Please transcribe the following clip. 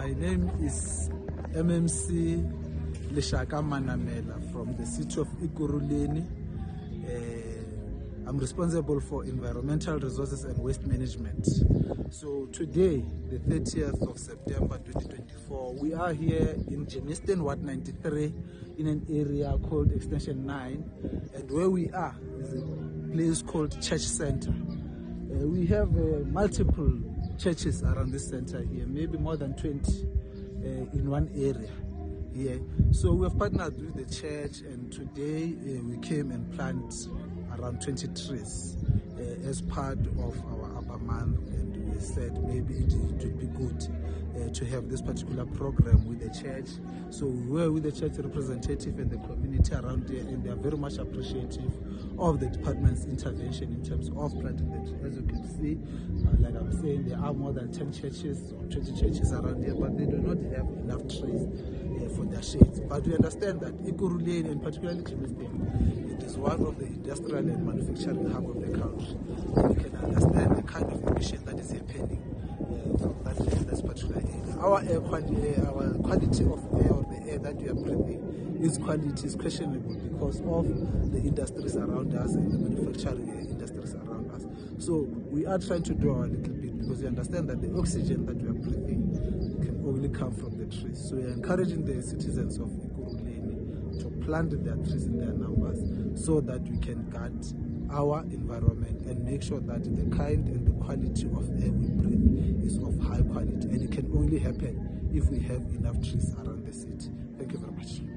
My name is MMC Leshaka Manamela from the city of Ekurhuleni. I'm responsible for environmental resources and waste management. So today, the 30th of September 2024, we are here in Germiston, Ward 93, in an area called Extension 9. And where we are is a place called Church Center. We have multiple churches around this center here, maybe more than 20 in one area here. So we have partnered with the church, and today we came and planted around 20 trees as part of our Arbor Month, and we said maybe it would be good to have this particular program with the church. So we were with the church representative and the community around there, and they are very much appreciative of the department's intervention in terms of planting the tree. As you can see, like I'm saying, there are more than 10 churches or 20 churches around here, but they do not have enough trees for their shades. But we understand that Ekurhuleni, and particularly Germiston, it is one of the industrial and manufacturing hub of the country. We can understand the kind of emission that is happening from that particular area. Our quality of air, or the air that we are breathing, its quality is questionable because of the industries around us and the manufacturing industries around us. So we are trying to do our little bit, because we understand that the oxygen that we are breathing can only come from the trees. So we are encouraging the citizens of Ekurhuleni to plant their trees in their numbers, so that we can guard our environment and make sure that the kind and the quality of air we breathe is of high quality. And it can only happen if we have enough trees around the city. Thank you very much.